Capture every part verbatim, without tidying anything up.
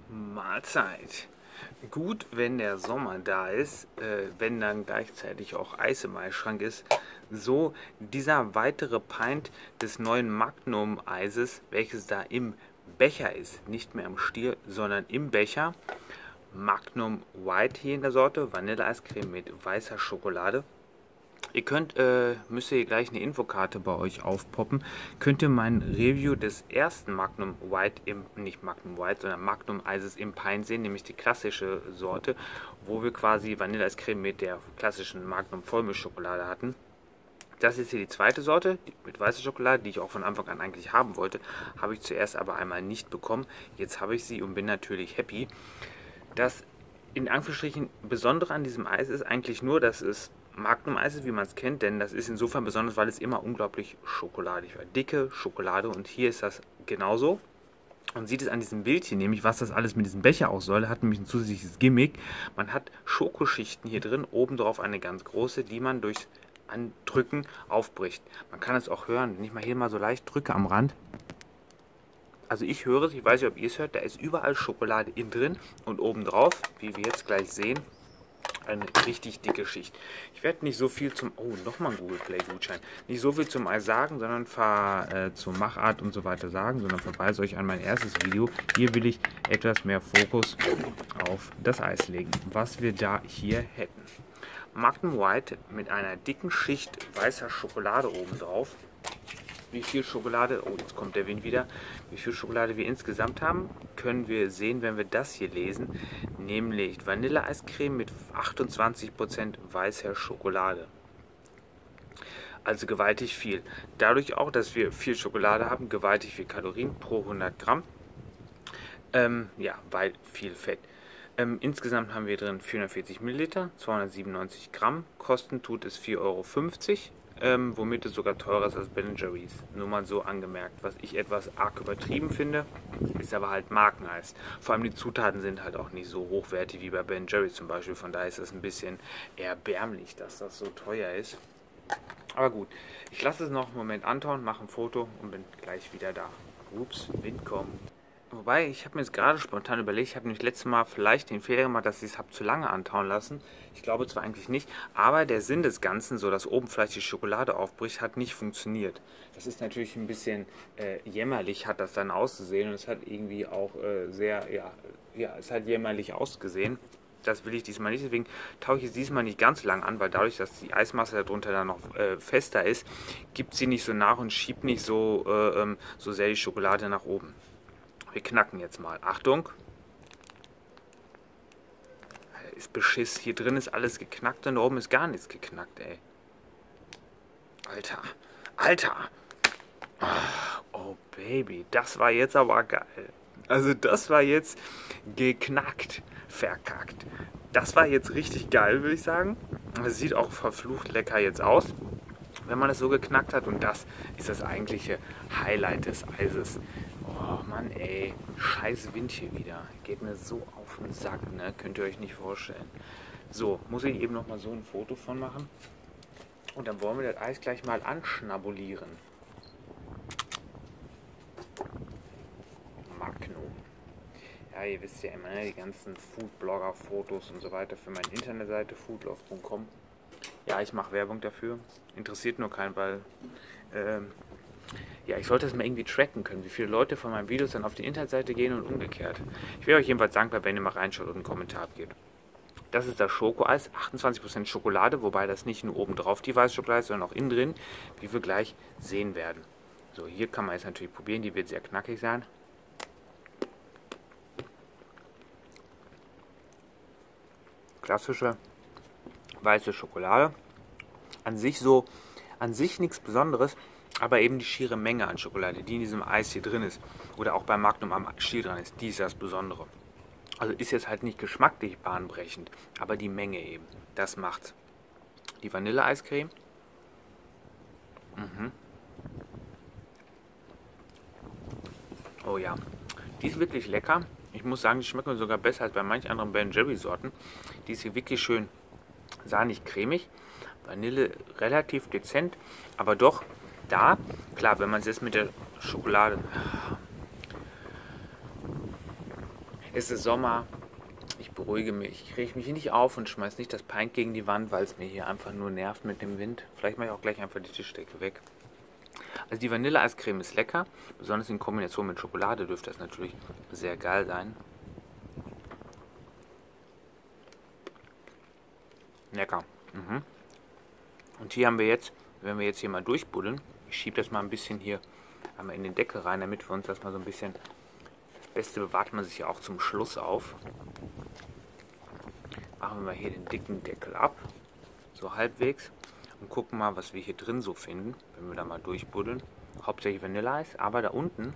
Mahlzeit. Gut, wenn der Sommer da ist, äh, wenn dann gleichzeitig auch Eis im Eisschrank ist. So dieser weitere Pint des neuen Magnum-Eises, welches da im Becher ist. Nicht mehr im Stiel, sondern im Becher. Magnum White hier in der Sorte. Vanilleeiscreme mit weißer Schokolade. Ihr könnt, äh, müsst ihr gleich eine Infokarte bei euch aufpoppen, könnt ihr mein Review des ersten Magnum White, im, nicht Magnum White, sondern Magnum Eises im Pint sehen, nämlich die klassische Sorte, wo wir quasi Vanilleeiscreme mit der klassischen Magnum Vollmilchschokolade hatten. Das ist hier die zweite Sorte, die mit weißer Schokolade, die ich auch von Anfang an eigentlich haben wollte, habe ich zuerst aber einmal nicht bekommen. Jetzt habe ich sie und bin natürlich happy. Das in Anführungsstrichen Besondere an diesem Eis ist eigentlich nur, dass es Magnum-Eis ist, wie man es kennt, denn das ist insofern besonders, weil es immer unglaublich schokoladig war. Dicke Schokolade und hier ist das genauso. Man sieht es an diesem Bild hier, nämlich was das alles mit diesem Becher auch soll. Hat nämlich ein zusätzliches Gimmick. Man hat Schokoschichten hier drin, obendrauf eine ganz große, die man durch Andrücken aufbricht. Man kann es auch hören, wenn ich mal hier mal so leicht drücke am Rand. Also ich höre es, ich weiß nicht, ob ihr es hört, da ist überall Schokolade innen drin und obendrauf, wie wir jetzt gleich sehen, eine richtig dicke Schicht. Ich werde nicht so viel zum... Oh, nochmal ein Google Play Gutschein. Nicht so viel zum Eis sagen, sondern ver, äh, zur Machart und so weiter sagen, sondern verweise euch an mein erstes Video. Hier will ich etwas mehr Fokus auf das Eis legen, was wir da hier hätten. Magnum White mit einer dicken Schicht weißer Schokolade oben drauf. Wie viel Schokolade, oh jetzt kommt der Wind wieder, wie viel Schokolade wir insgesamt haben, können wir sehen, wenn wir das hier lesen, nämlich Vanilleeiscreme mit achtundzwanzig Prozent weißer Schokolade. Also gewaltig viel. Dadurch auch, dass wir viel Schokolade haben, gewaltig viel Kalorien pro hundert Gramm. Ähm, ja, weil viel Fett. Ähm, insgesamt haben wir drin vierhundertvierzig Milliliter, zweihundertsiebenundneunzig Gramm, kosten tut es vier Euro fünfzig. Ähm, womit es sogar teurer ist als Ben and Jerry's. Nur mal so angemerkt. Was ich etwas arg übertrieben finde, ist aber halt Markeneis. Vor allem die Zutaten sind halt auch nicht so hochwertig wie bei Ben and Jerry's zum Beispiel. Von daher ist es ein bisschen erbärmlich, dass das so teuer ist. Aber gut, ich lasse es noch einen Moment antauen, mache ein Foto und bin gleich wieder da. Ups, Wind kommt. Wobei, ich habe mir jetzt gerade spontan überlegt, ich habe nämlich letztes Mal vielleicht den Fehler gemacht, dass ich es habe zu lange antauen lassen. Ich glaube zwar eigentlich nicht, aber der Sinn des Ganzen, so dass oben vielleicht die Schokolade aufbricht, hat nicht funktioniert. Das ist natürlich ein bisschen äh, jämmerlich, hat das dann auszusehen und es hat irgendwie auch äh, sehr, ja, ja, es hat jämmerlich ausgesehen. Das will ich diesmal nicht, deswegen taue ich es diesmal nicht ganz lang an, weil dadurch, dass die Eismasse darunter dann noch äh, fester ist, gibt sie nicht so nach und schiebt nicht so, äh, ähm, so sehr die Schokolade nach oben. Wir knacken jetzt mal. Achtung. Ist Beschiss. Hier drin ist alles geknackt und da oben ist gar nichts geknackt, ey. Alter. Alter. Oh, Baby. Das war jetzt aber geil. Also das war jetzt geknackt. Verkackt. Das war jetzt richtig geil, würde ich sagen. Es sieht auch verflucht lecker jetzt aus, wenn man es so geknackt hat. Und das ist das eigentliche Highlight des Eises. Oh Mann, ey, scheiß Wind hier wieder. Geht mir so auf den Sack, ne? Könnt ihr euch nicht vorstellen. So, muss ich eben noch mal so ein Foto von machen. Und dann wollen wir das Eis gleich mal anschnabulieren. Magnum. Ja, ihr wisst ja immer, ne? Die ganzen Foodblogger-Fotos und so weiter für meine Internetseite foodlove punkt com. Ja, ich mache Werbung dafür. Interessiert nur keinen, weil... Ähm, Ja, ich sollte es mal irgendwie tracken können, wie viele Leute von meinen Videos dann auf die Internetseite gehen und umgekehrt. Ich wäre euch jedenfalls dankbar, wenn ihr mal reinschaut und einen Kommentar abgebt. Das ist das Schokoeis, achtundzwanzig Prozent Schokolade, wobei das nicht nur oben drauf die weiße Schokolade ist, sondern auch innen drin, wie wir gleich sehen werden. So, hier kann man jetzt natürlich probieren, die wird sehr knackig sein. Klassische weiße Schokolade. An sich so, an sich nichts Besonderes. Aber eben die schiere Menge an Schokolade, die in diesem Eis hier drin ist, oder auch bei Magnum am Stiel dran ist, die ist das Besondere. Also ist jetzt halt nicht geschmacklich bahnbrechend, aber die Menge eben, das macht's. Die Vanilleeiscreme. Mhm. Oh ja, die ist wirklich lecker. Ich muss sagen, die schmeckt mir sogar besser als bei manchen anderen Ben and Jerry's Sorten. Die ist hier wirklich schön sahnig cremig. Vanille relativ dezent, aber doch da, klar, wenn man es jetzt mit der Schokolade, Es ist Sommer. Ich beruhige mich. Ich rege mich nicht auf und schmeiße nicht das Pint gegen die Wand, weil es mir hier einfach nur nervt mit dem Wind. Vielleicht mache ich auch gleich einfach die Tischdecke weg. Also die Vanilleeiscreme ist lecker. Besonders in Kombination mit Schokolade dürfte das natürlich sehr geil sein. Lecker. Mhm. Und hier haben wir jetzt, wenn wir jetzt hier mal durchbuddeln, ich schiebe das mal ein bisschen hier einmal in den Deckel rein, damit wir uns das mal so ein bisschen, das Beste bewahrt man sich ja auch zum Schluss auf. Machen wir mal hier den dicken Deckel ab, so halbwegs, und gucken mal, was wir hier drin so finden, wenn wir da mal durchbuddeln. Hauptsächlich Vanilleeis, aber da unten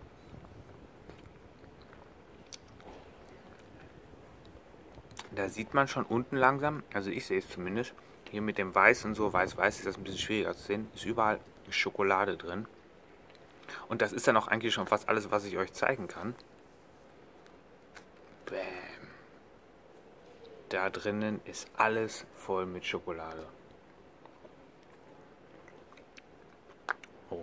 da sieht man schon unten langsam, also ich sehe es zumindest, hier mit dem Weiß und so, weiß-weiß ist das ein bisschen schwieriger zu sehen, ist überall Schokolade drin. Und das ist dann auch eigentlich schon fast alles, was ich euch zeigen kann. Bäm. Da drinnen ist alles voll mit Schokolade. Oh.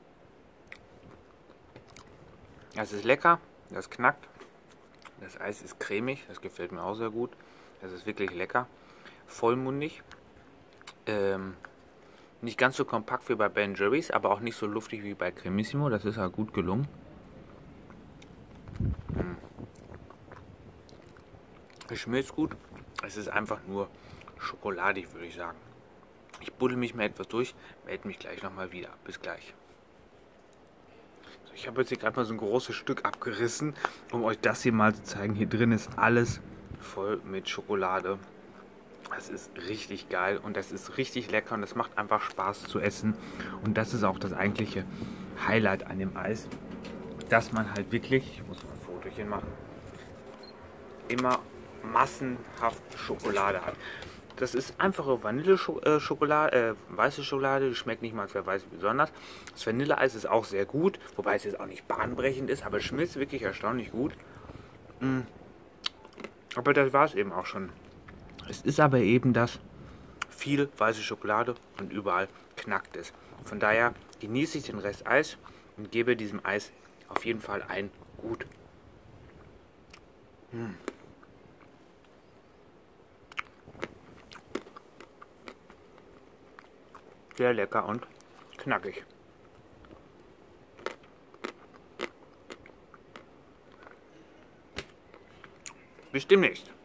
Das ist lecker, das knackt. Das Eis ist cremig, das gefällt mir auch sehr gut. Das ist wirklich lecker. Vollmundig. Ähm, nicht ganz so kompakt wie bei Ben Jerry's, aber auch nicht so luftig wie bei Cremissimo. Das ist halt gut gelungen. Hm. Es schmilzt gut. Es ist einfach nur schokoladig, würde ich sagen. Ich buddel mich mal etwas durch, melde mich gleich nochmal wieder. Bis gleich. Ich habe jetzt hier gerade mal so ein großes Stück abgerissen, um euch das hier mal zu zeigen. Hier drin ist alles voll mit Schokolade. Das ist richtig geil und das ist richtig lecker und das macht einfach Spaß zu essen. Und das ist auch das eigentliche Highlight an dem Eis, dass man halt wirklich, ich muss mal ein Fotochen machen, immer massenhaft Schokolade hat. Das ist einfache Vanille-Schokolade, äh, weiße Schokolade, die schmeckt nicht mal für weiß besonders. Das Vanilleeis ist auch sehr gut, wobei es jetzt auch nicht bahnbrechend ist, aber es schmilzt wirklich erstaunlich gut. Mm. Aber das war es eben auch schon. Es ist aber eben das viel weiße Schokolade und überall knackt es. Von daher genieße ich den Rest Eis und gebe diesem Eis auf jeden Fall ein Gut. Mm. Sehr lecker und knackig. Bis demnächst.